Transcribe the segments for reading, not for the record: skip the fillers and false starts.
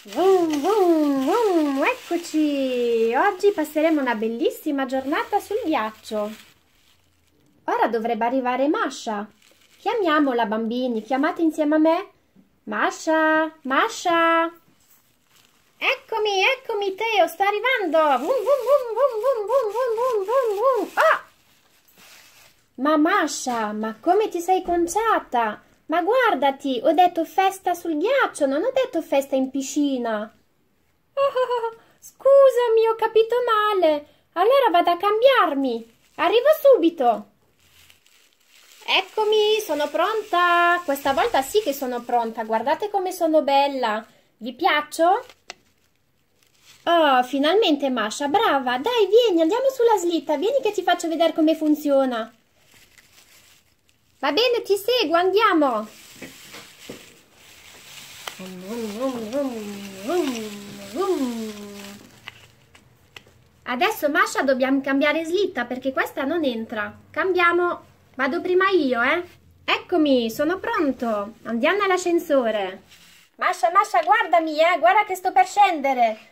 Vroom, vroom, vroom. Eccoci! Oggi passeremo una bellissima giornata sul ghiaccio. Ora dovrebbe arrivare Masha. Chiamiamola, bambini, chiamate insieme a me. Masha, Masha! Eccomi, Teo, sta arrivando! Vroom, vroom, vroom, vroom, vroom, vroom, vroom, vroom. Ah! Ma Masha, ma come ti sei conciata? Ma guardati, ho detto festa sul ghiaccio, non ho detto festa in piscina. Oh, scusami, ho capito male. Allora vado a cambiarmi. Arrivo subito. Eccomi, sono pronta. Questa volta sì che sono pronta. Guardate come sono bella. Vi piaccio? Oh, finalmente Masha, brava. Dai, vieni, andiamo sulla slitta. Vieni che ti faccio vedere come funziona. Va bene, ti seguo, andiamo. Adesso Masha dobbiamo cambiare slitta perché questa non entra. Cambiamo. Vado prima io, Eccomi, sono pronto. Andiamo nell'ascensore. Masha, guardami, guarda che sto per scendere.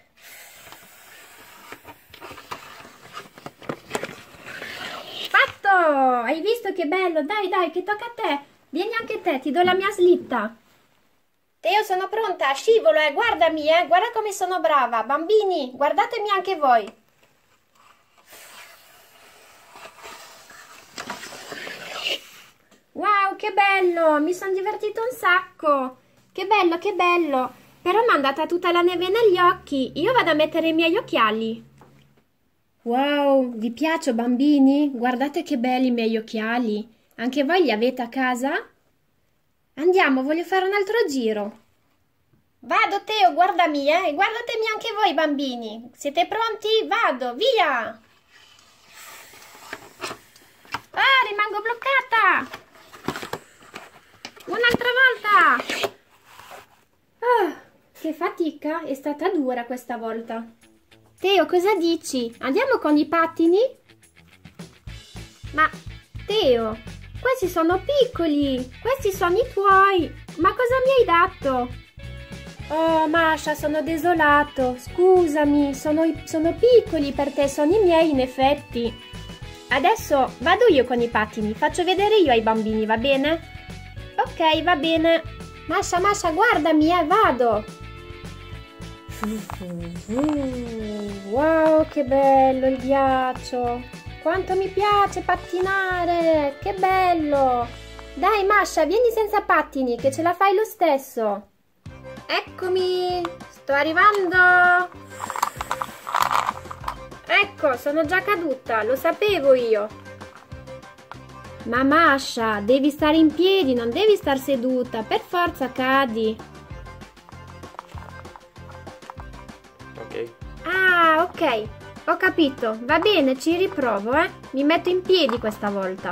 Fatto! Hai visto che bello? Dai, che tocca a te. Vieni anche te, ti do la mia slitta. Teo, sono pronta, scivolo, guardami, guarda come sono brava. Bambini, guardatemi anche voi. Wow, che bello, mi sono divertito un sacco. Che bello, che bello. Però mi è andata tutta la neve negli occhi. Io vado a mettere i miei occhiali. Wow, vi piace, bambini? Guardate che belli i miei occhiali. Anche voi li avete a casa? Andiamo, voglio fare un altro giro. Vado, Teo, guardami, e guardatemi anche voi, bambini. Siete pronti? Vado, via! Ah, rimango bloccata! Un'altra volta! Ah, che fatica, è stata dura questa volta. Teo, cosa dici? Andiamo con i pattini? Ma, Teo, questi sono piccoli, questi sono i tuoi. Ma cosa mi hai dato? Oh, Masha, sono desolato. Scusami, sono piccoli per te, sono i miei in effetti. Adesso vado io con i pattini, faccio vedere io ai bambini, va bene? Ok, va bene. Masha, guardami, vado. Wow, che bello il ghiaccio! Quanto mi piace pattinare! Che bello! Dai, Masha, vieni senza pattini, che ce la fai lo stesso! Eccomi! Sto arrivando! Ecco, sono già caduta, lo sapevo io! Ma Masha, devi stare in piedi, non devi star seduta, per forza cadi! Ah, ok, ho capito, va bene, ci riprovo, mi metto in piedi questa volta.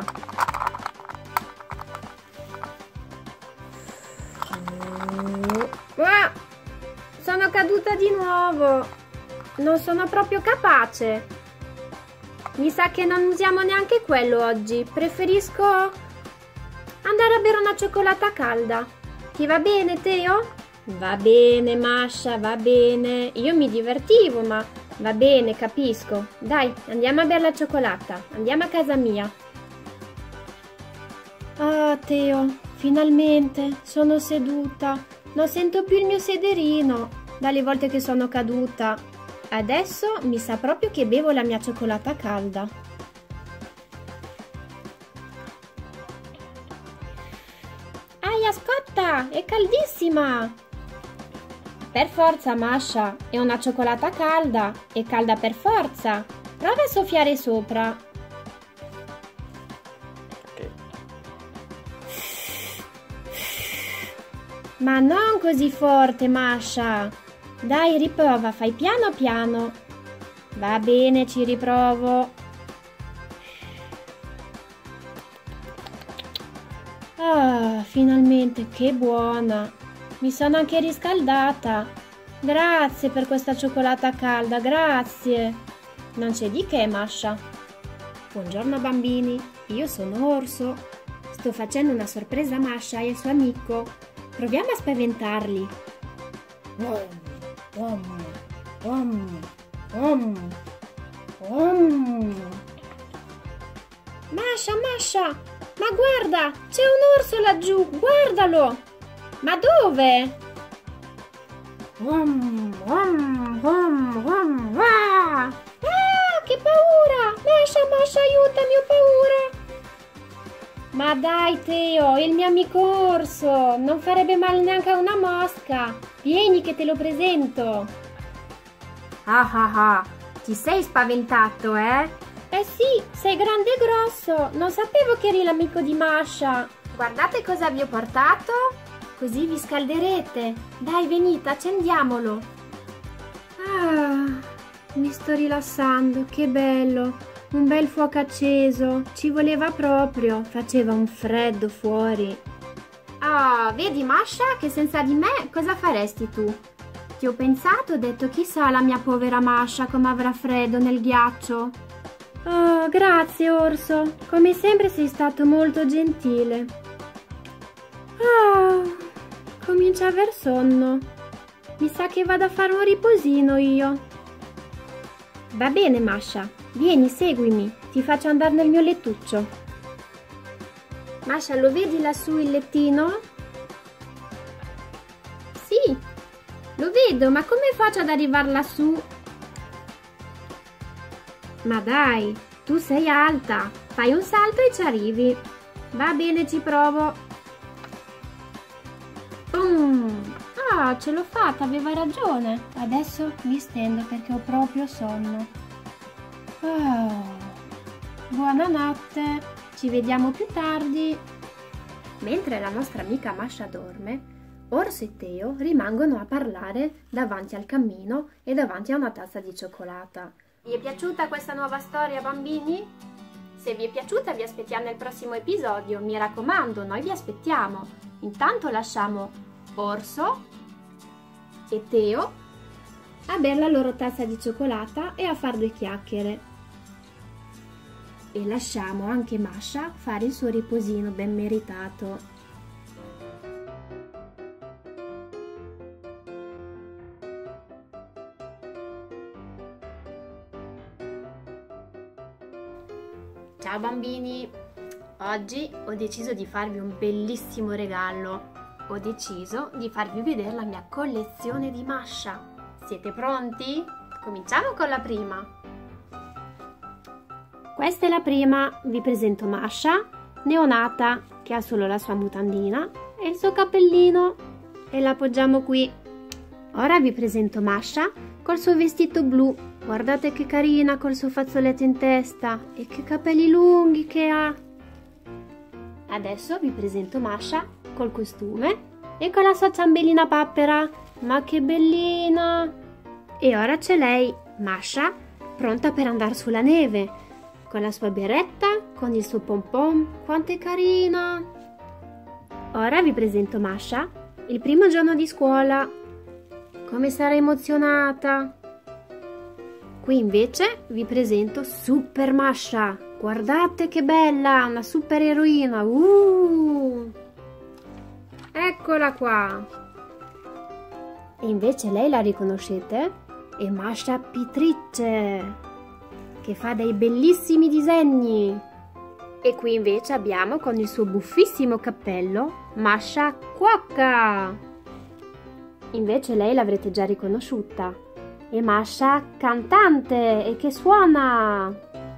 Ah, sono caduta di nuovo, non sono proprio capace. Mi sa che non usiamo neanche quello oggi, preferisco andare a bere una cioccolata calda. Ti va bene, Teo? Va bene, Masha, va bene. Io mi divertivo, ma va bene, capisco. Dai, andiamo a bere la cioccolata. Andiamo a casa mia. Ah, Teo, finalmente sono seduta. Non sento più il mio sederino dalle volte che sono caduta. Adesso mi sa proprio che bevo la mia cioccolata calda. Aia, scotta! È caldissima! Per forza, Masha, è una cioccolata calda, è calda per forza. Prova a soffiare sopra. Ma non così forte, Masha. Dai, riprova, fai piano piano. Va bene, ci riprovo. Ah, finalmente, che buona. Mi sono anche riscaldata. Grazie per questa cioccolata calda, grazie. Non c'è di che, Masha. Buongiorno bambini, io sono Orso. Sto facendo una sorpresa a Masha e al suo amico. Proviamo a spaventarli. Om, om, om, om. Masha, ma guarda, c'è un orso laggiù, guardalo! Ma dove? Om, om, om, om, ah! Ah, che paura! Masha, aiutami, ho paura! Ma dai Teo, è il mio amico orso, non farebbe male neanche a una mosca. Vieni che te lo presento. Ah, ti sei spaventato, eh? Eh sì, sei grande e grosso, non sapevo che eri l'amico di Masha. Guardate cosa vi ho portato, così vi scalderete. Dai, venite, accendiamolo. Ah, mi sto rilassando, che bello. Un bel fuoco acceso, ci voleva proprio, faceva un freddo fuori. Ah, vedi Masha che senza di me cosa faresti tu? Ti ho pensato, ho detto chissà la mia povera Masha come avrà freddo nel ghiaccio. Oh, grazie orso, come sempre sei stato molto gentile. Oh, comincia a aver sonno. Mi sa che vado a fare un riposino io. Va bene Masha, vieni, seguimi, ti faccio andare nel mio lettuccio. Masha, lo vedi lassù il lettino? Sì, lo vedo, ma come faccio ad arrivare lassù? Ma dai, tu sei alta, fai un salto e ci arrivi. Va bene, ci provo. Ah, ce l'ho fatta, aveva ragione. Adesso mi stendo perché ho proprio sonno. Oh, buonanotte, ci vediamo più tardi. Mentre la nostra amica Masha dorme, Orso e Teo rimangono a parlare davanti al camino e davanti a una tazza di cioccolata. Vi è piaciuta questa nuova storia, bambini? Se vi è piaciuta vi aspettiamo nel prossimo episodio, mi raccomando, noi vi aspettiamo. Intanto lasciamo Orso e Teo a bere la loro tazza di cioccolata e a fare due chiacchiere. E lasciamo anche Masha fare il suo riposino ben meritato. Ciao bambini! Oggi ho deciso di farvi un bellissimo regalo. Ho deciso di farvi vedere la mia collezione di Masha. Siete pronti? Cominciamo con la prima. Questa è la prima. Vi presento Masha, neonata, che ha solo la sua mutandina e il suo cappellino. E la appoggiamo qui. Ora vi presento Masha col suo vestito blu. Guardate che carina col suo fazzoletto in testa e che capelli lunghi che ha. Adesso vi presento Masha col costume e con la sua ciambellina papera. Ma che bellina! E ora c'è lei, Masha, pronta per andare sulla neve, con la sua berretta, con il suo pompon. Quanto è carina! Ora vi presento Masha, il primo giorno di scuola. Come sarà emozionata! Qui invece vi presento Super Masha. Guardate che bella, una super eroina. Eccola qua. E invece lei la riconoscete? È Masha pittrice, che fa dei bellissimi disegni. E qui invece abbiamo con il suo buffissimo cappello Masha cuoca. Invece lei l'avrete già riconosciuta. E Masha cantante e che suona.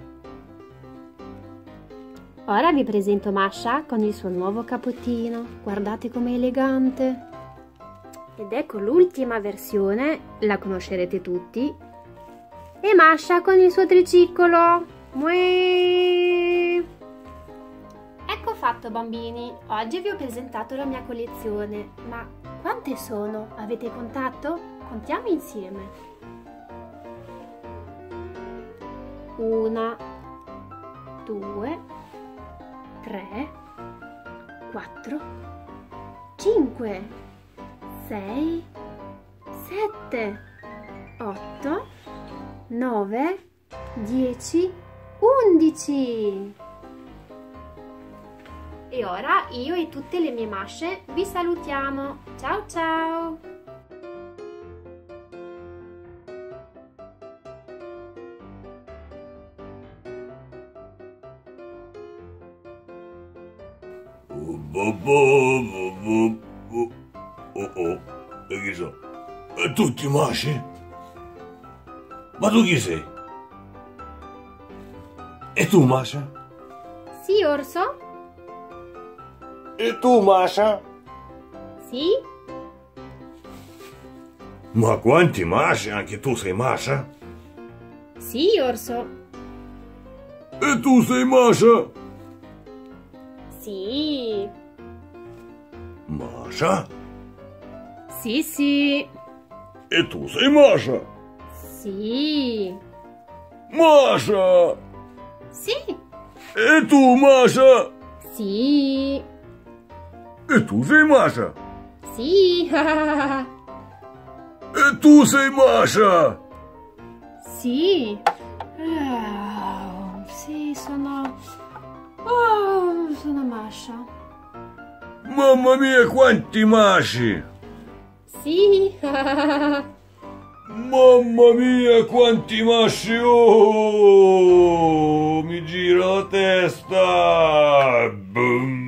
Ora vi presento Masha con il suo nuovo cappottino. Guardate com'è elegante. Ed ecco l'ultima versione, la conoscerete tutti. E Masha con il suo tricicolo. Muee! Ecco fatto bambini, oggi vi ho presentato la mia collezione. Ma quante sono? Avete contato? Contiamo insieme. 1, 2, 3, 4, 5, 6, 7, 8, 9, 10, 11. E ora io e tutte le mie masce vi salutiamo. Ciao ciao! Oh, e chi so? E tu ti masci? Ma tu chi sei? E tu, Masha? Sì, orso? E tu, Masha? Sì? Ma quanti Masha? Anche tu sei Masha? Sì, orso. E tu sei Masha? Sì. Masha? Sì, sì. E tu sei Masha? Sì. Masha! Sì. E tu, Masha? Sì. E tu sei Masha? Sì. E tu sei Masha? Sì. Sì, sono... Oh, sono Masha. Mamma mia, quanti Mashi! Sì. Mamma mia, quanti Mashi! Oh, mi gira la testa! Boom!